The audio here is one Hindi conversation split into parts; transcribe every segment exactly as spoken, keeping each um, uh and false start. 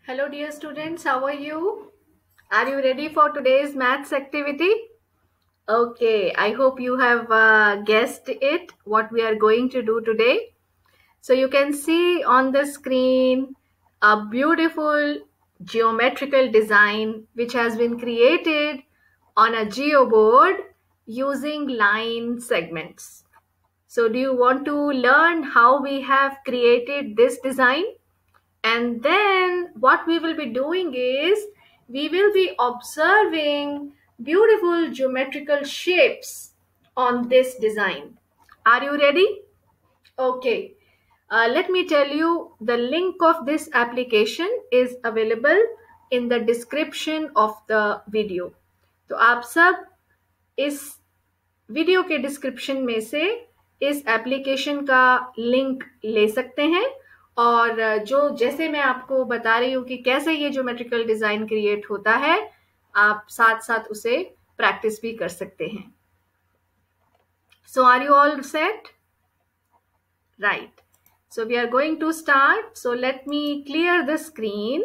Hello, dear students. How are you? Are you ready for today's maths activity? Okay, I hope you have uh, guessed it, what we are going to do today. So you can see on the screen a beautiful geometrical design which has been created on a geoboard using line segments. So do you want to learn how we have created this design? And then what we will be doing is we will be observing beautiful geometrical shapes on this design. Are you ready? Okay. Uh, let me tell you the link of this application is available in the description of the video. तो आप सब इस वीडियो के डिस्क्रिप्शन में से इस एप्लीकेशन का लिंक ले सकते हैं और जो जैसे मैं आपको बता रही हूँ कि कैसे ये ज्योमेट्रिकल डिजाइन क्रिएट होता है, आप साथ साथ उसे प्रैक्टिस भी कर सकते हैं. So are you all set? Right. So we are going to start. So let me clear the screen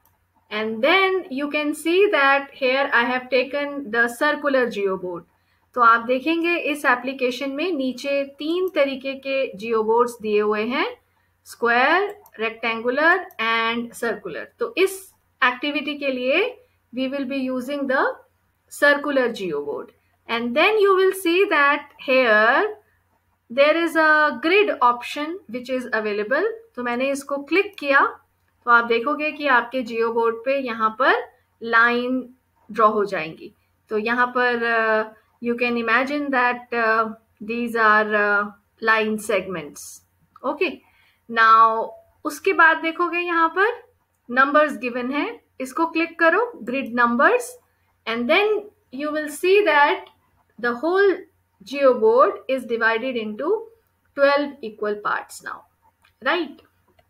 and then you can see that here I have taken the circular geoboard. तो आप देखेंगे इस एप्लीकेशन में नीचे तीन तरीके के जियोबोर्ड्स दिए हुए हैं, स्क्वायर, रेक्टेंगुलर एंड सर्कुलर. तो इस एक्टिविटी के लिए we will be using the circular geoboard and then you will see that here there is a grid option which is available. तो मैंने इसको क्लिक किया तो आप देखोगे कि आपके जियो बोर्ड पे यहाँ पर लाइन ड्रॉ हो जाएंगी. तो यहाँ पर you can imagine that these are line segments. Okay, now उसके बाद देखोगे यहाँ पर नंबर्स गिवन है, इसको क्लिक करो, grid numbers, and then you will see that the whole geoboard is divided into twelve equal parts now, right?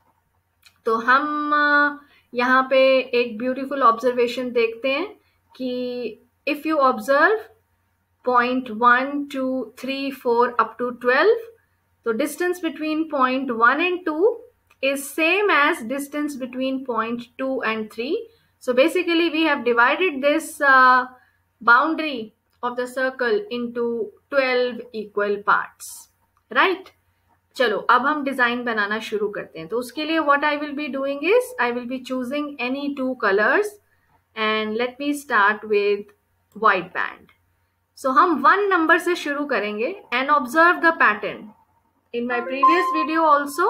तो हम यहाँ पे एक beautiful observation देखते हैं कि if you observe point one, two, three, four up to twelve, तो distance between point one and two is same as distance between point two and three. So basically we have divided this uh, boundary of the circle into twelve equal parts, right? चलो अब हम डिजाइन बनाना शुरू करते हैं. तो उसके लिए what I will be doing is I will be choosing any two colors and let me start with white band. So हम one number से शुरू करेंगे and observe the pattern. In my previous video also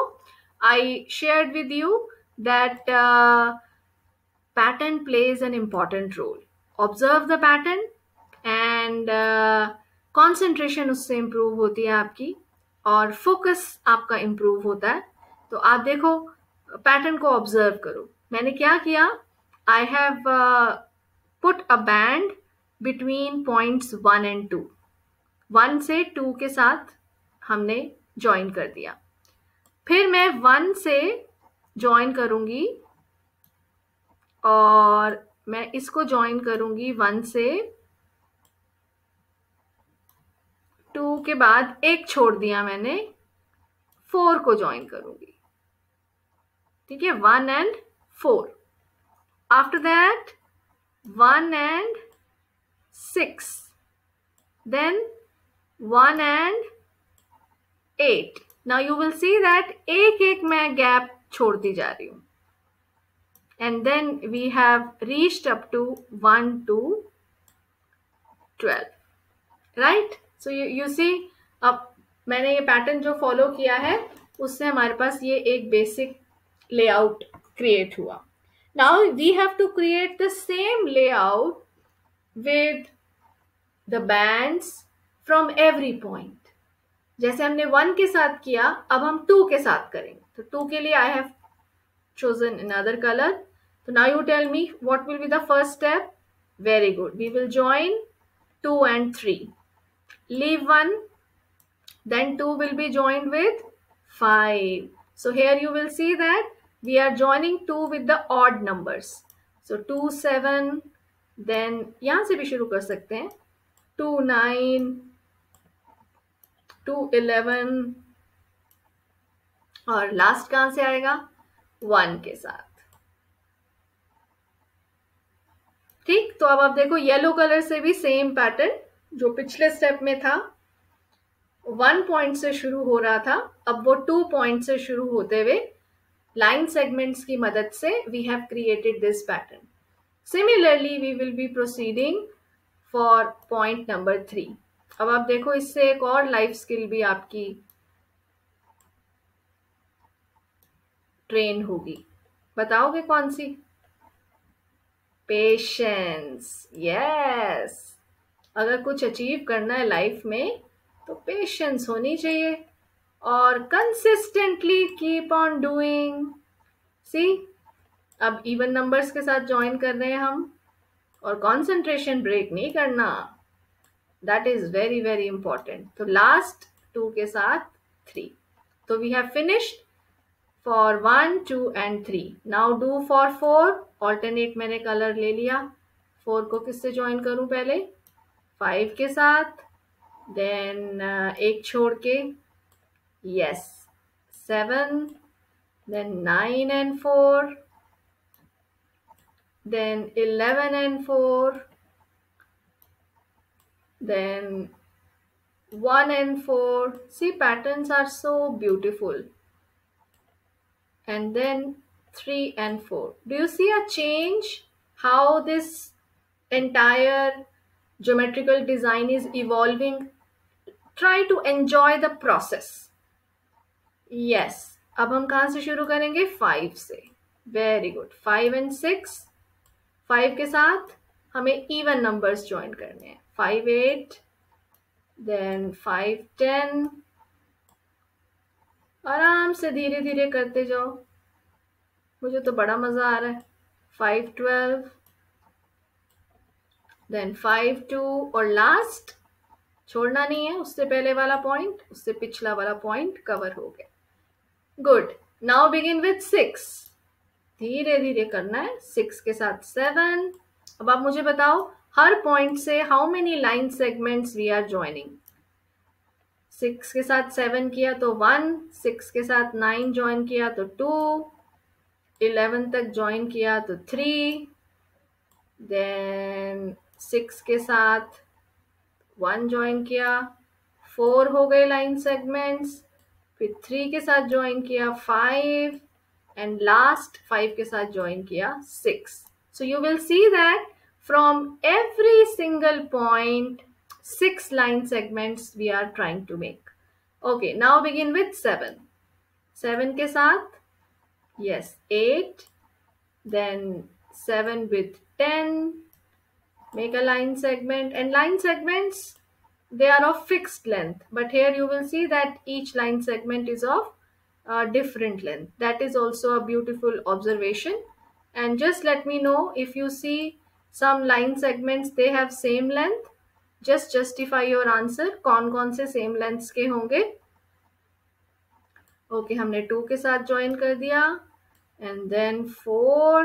I shared with you that uh, pattern plays an important role. Observe the pattern and concentration उससे इम्प्रूव होती है आपकी और फोकस आपका इम्प्रूव होता है. तो आप देखो, पैटर्न को ऑब्जर्व करो. मैंने क्या किया, I have put a band between points one and two. One से टू के साथ हमने ज्वाइन कर दिया. फिर मैं वन से ज्वाइन करूंगी और मैं इसको ज्वाइन करूंगी वन से. टू के बाद एक छोड़ दिया मैंने, फोर को ज्वाइन करूंगी. ठीक है, one and four. After that one and six, then one and eight. Now you will see that एक एक मैं गैप छोड़ती जा रही हूं. And then we have reached up to one two twelve, right? So you you see, अब मैंने ये पैटर्न जो फॉलो किया है उससे हमारे पास ये एक बेसिक लेआउट क्रिएट हुआ. Now we have to create the same layout with the bands from every point. जैसे हमने वन के साथ किया, अब हम टू के साथ करेंगे. तो टू के लिए I have chosen another color. So now you tell me what will be the first step. Very good. We will join two and three. Leave one, then two will be joined with five. So here you will see that we are joining two with the odd numbers. So two, seven, then यहाँ से भी शुरू कर सकते हैं, two, nine, two, eleven, और लास्ट कहाँ से आएगा, one के साथ. ठीक, तो अब आप देखो येलो कलर से भी सेम पैटर्न जो पिछले स्टेप में था, वन पॉइंट से शुरू हो रहा था, अब वो टू पॉइंट से शुरू होते हुए लाइन सेगमेंट्स की मदद से we have created this pattern. Similarly we will be proceeding for point number three. अब आप देखो इससे एक और लाइफ स्किल भी आपकी ट्रेन होगी. बताओगे कौन सी? पेशेंस. यस, अगर कुछ अचीव करना है लाइफ में तो पेशेंस होनी चाहिए और consistently keep on doing. See, अब इवन नंबर्स के साथ ज्वाइन कर रहे हैं हम और कंसंट्रेशन ब्रेक नहीं करना. That is very very important. तो लास्ट टू के साथ थ्री. तो we have finished for one two and three. Now do for four. Alternate मैंने कलर ले लिया. फोर को किससे ज्वाइन करूं? पहले फाइव के साथ, देन uh, एक छोड़ के yes seven, then nine and four, then eleven and four, then one and four. See, patterns are so beautiful. And then three and four. Do you see a change? How this entire geometrical design is evolving? Try to enjoy the process. Yes. अब हम कहाँ से शुरू करेंगे? फाइव से. Very good. Five and six. Five के साथ हमें इवन नंबर्स ज्वाइन करने हैं. Five eight, then five ten. आराम से धीरे धीरे करते जाओ, मुझे तो बड़ा मजा आ रहा है. Five twelve, then five two और लास्ट छोड़ना नहीं है. उससे पहले वाला पॉइंट, उससे पिछला वाला पॉइंट कवर हो गया. Good. Now begin with six. धीरे धीरे करना है. सिक्स के साथ सेवन. अब आप मुझे बताओ हर पॉइंट से how many line segments we are joining. Six के साथ सेवन किया तो वन, सिक्स के साथ नाइन ज्वाइन किया तो टू, इलेवन तक ज्वाइन किया तो थ्री, देन सिक्स के साथ वन ज्वाइन किया, फोर हो गए लाइन सेगमेंट्स. फिर थ्री के साथ ज्वाइन किया फाइव, एंड लास्ट फाइव के साथ ज्वाइन किया six. So you will see that from every single point six line segments we are trying to make. Okay, now begin with seven. seven के साथ yes eight, then seven with ten. Make a line segment, and line segments, they are of fixed length, but here you will see that each line segment is of uh, different length. That is also a beautiful observation. And just let me know if you see some line segments they have same length. Just justify your answer. कौन कौन से सेम लेंथ्स के होंगे? ओके okay, हमने टू के साथ ज्वाइन कर दिया, and then four,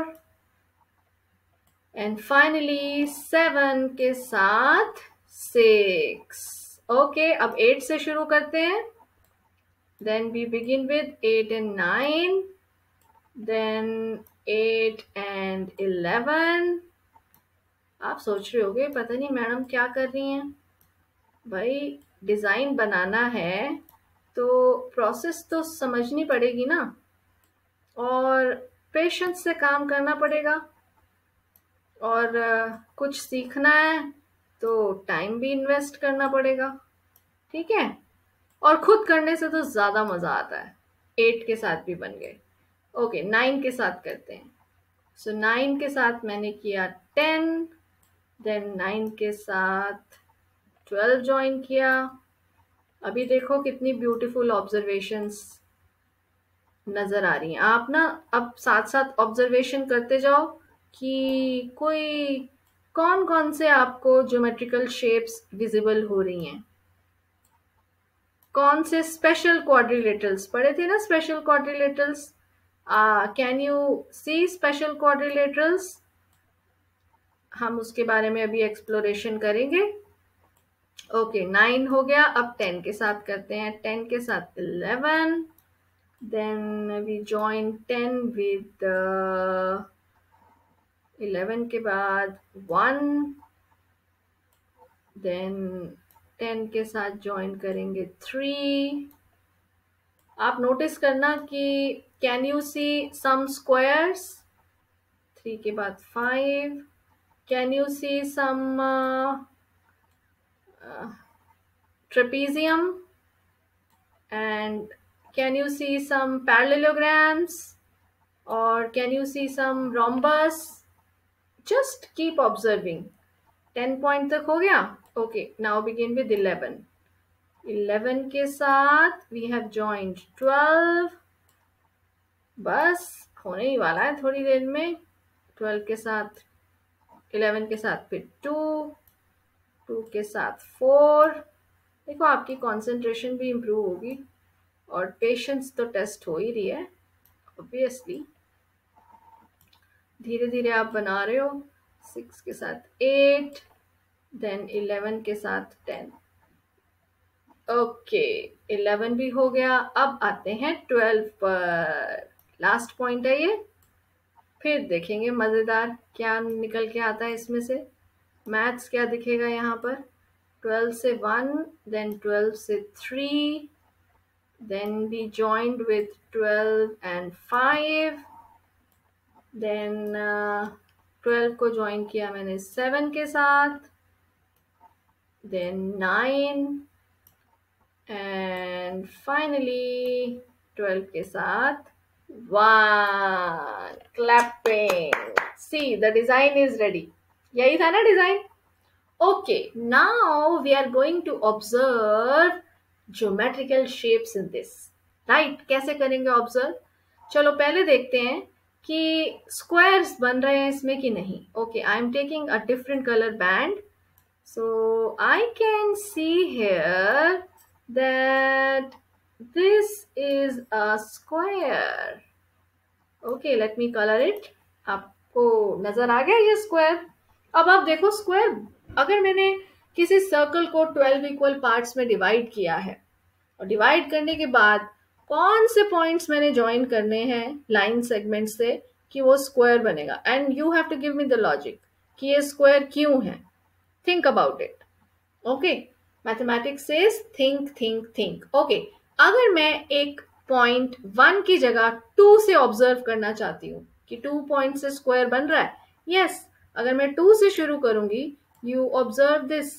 and finally seven के साथ सिक्स. ओके, अब एट से शुरू करते हैं. Then we begin with eight and nine, then eight and eleven. आप सोच रहे होगे पता नहीं मैडम क्या कर रही हैं. भाई डिज़ाइन बनाना है तो प्रोसेस तो समझनी पड़ेगी ना, और पेशेंस से काम करना पड़ेगा, और कुछ सीखना है तो टाइम भी इन्वेस्ट करना पड़ेगा. ठीक है, और खुद करने से तो ज़्यादा मज़ा आता है. एट के साथ भी बन गए. ओके, नाइन के साथ करते हैं. सो so, नाइन के साथ मैंने किया टेन, देन नाइन के साथ ट्वेल्व ज्वाइन किया. अभी देखो कितनी ब्यूटीफुल ऑब्जर्वेशंस नज़र आ रही हैं. आप ना अब साथ साथ ऑब्जर्वेशन करते जाओ कि कोई कौन कौन से आपको ज्योमेट्रिकल शेप्स विजिबल हो रही हैं. कौन से स्पेशल क्वाड्रिलेटरल्स पढ़े थे ना, special quadrilaterals. Can you see special quadrilaterals? हम उसके बारे में अभी एक्सप्लोरेशन करेंगे. ओके, नाइन हो गया. अब टेन के साथ करते हैं. टेन के साथ eleven, then we join ten with eleven के बाद वन, देन टेन के साथ ज्वाइन करेंगे थ्री। आप नोटिस करना कि can you see some squares? Three के बाद five, can you see some trapezium, and can you see some parallelograms, or can you see some rhombus? Just keep observing. ten point तक हो गया? Okay, now begin with eleven. eleven के साथ we have joined twelve. बस होने ही वाला है थोड़ी देर में. twelve के साथ, eleven के साथ फिर two, two के साथ four. देखो आपकी कंसंट्रेशन भी इम्प्रूव होगी और पेशेंस तो टेस्ट हो ही रही है ऑब्वियसली. धीरे धीरे आप बना रहे हो. सिक्स के साथ एट, देन इलेवन के साथ टेन. ओके, इलेवन भी हो गया. अब आते हैं ट्वेल्व पर. लास्ट पॉइंट है ये. फिर देखेंगे मज़ेदार क्या निकल के आता है इसमें से. मैथ्स क्या दिखेगा यहाँ पर. ट्वेल्व से वन, देन ट्वेल्व से three, then we joined with twelve and five, then uh, twelve को join किया मैंने seven के साथ, then nine, and finally twelve के साथ one. Clapping. See, the design is ready. यही था ना design. Okay, now we are going to observe geometrical shapes in this. Right? कैसे करेंगे observe? चलो पहले देखते हैं कि squares बन रहे हैं इसमें कि नहीं. Okay, I am taking a different color band. So I can see here that this is a square. Okay, let me color it. आपको नजर आ गया ये square? अब आप देखो square, अगर मैंने किसी सर्कल को ट्वेल्व इक्वल पार्ट्स में डिवाइड किया है और डिवाइड करने के बाद कौन से पॉइंट्स मैंने ज्वाइन करने हैं लाइन सेगमेंट से कि वो स्क्वायर बनेगा. And you have to give me the logic कि ये स्क्वायर क्यों है. Think about it. Okay, mathematics says think think think. Okay, अगर मैं एक पॉइंट वन की जगह टू से ऑब्जर्व करना चाहती हूँ कि टू पॉइंट से स्क्वायर बन रहा है. यस yes, अगर मैं टू से शुरू करूंगी, you observe this,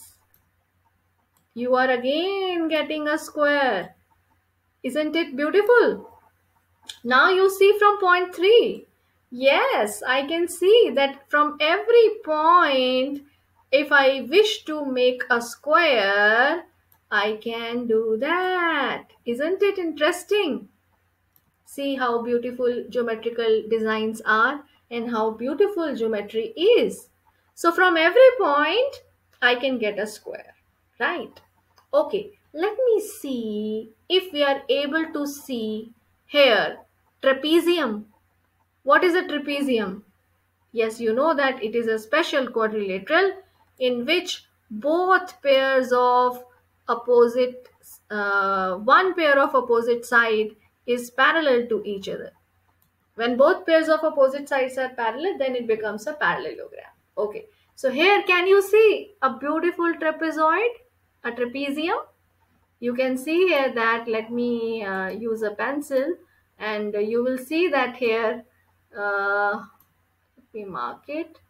you are again getting a square. Isn't it beautiful? Now you see from point three. Yes, I can see that from every point, if I wish to make a square, I can do that. Isn't it interesting? See how beautiful geometrical designs are and how beautiful geometry is. So from every point, I can get a square, right? Okay, let me see if we are able to see here trapezium. What is a trapezium? Yes, you know that it is a special quadrilateral in which both pairs of opposite, uh, one pair of opposite side is parallel to each other. When both pairs of opposite sides are parallel, then it becomes a parallelogram. Okay, so here can you see a beautiful trapezoid, a trapezium? You can see here that, let me uh, use a pencil, and you will see that here, uh, let me mark it.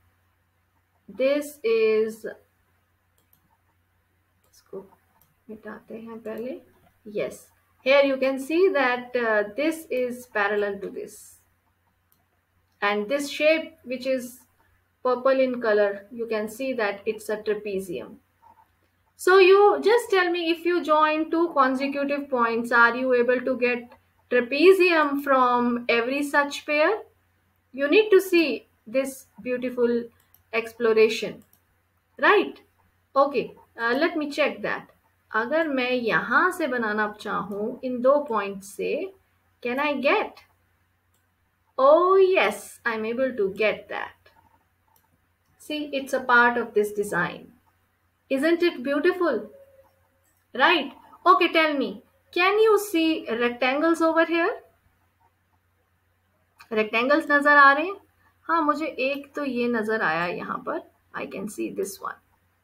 This is, इसको मिटाते हैं पहले. Yes, here you can see that uh, this is parallel to this. And this shape, which is purple in color, you can see that it's a trapezium. So you just tell me, if you join two consecutive points, are you able to get trapezium from every such pair? You need to see this beautiful exploration, right? Okay, uh, let me check that. अगर मैं यहाँ से बनाना चाहूँ इन दो पॉइंट्स से, can I get? Oh yes, I'm able to get that. See, it's a part of this design. Isn't it beautiful? Right? Okay, tell me, can you see rectangles over here? Rectangles नजर आ रहे हैं? हाँ, मुझे एक तो ये नजर आया यहाँ पर. I can see this one.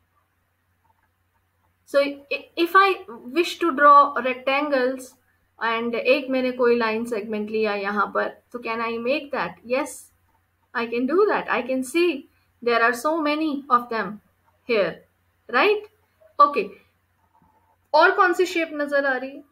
So i- if I wish to draw rectangles and एक मैंने कोई line segment लिया यहाँ पर, so can I make that? Yes, I can do that. I can see there are so many of them here, right? Okay. और कौन सी shape नजर आ रही है?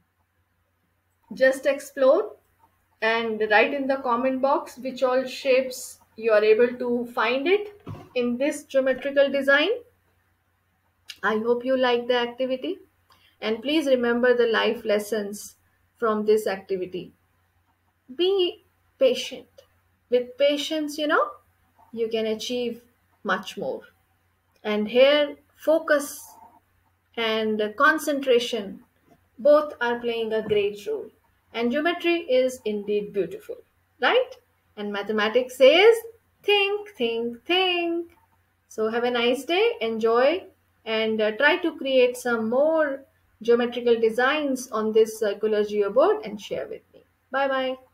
Just explore and write in the comment box which all shapes you are able to find it in this geometrical design. I hope you like the activity, and please remember the life lessons from this activity. Be patient. With patience, you know, you can achieve much more. And here, focus and concentration both are playing a great role. And geometry is indeed beautiful, right? And mathematics says think, think, think. So have a nice day, enjoy, and uh, try to create some more geometrical designs on this circular geoboard and share with me. Bye bye.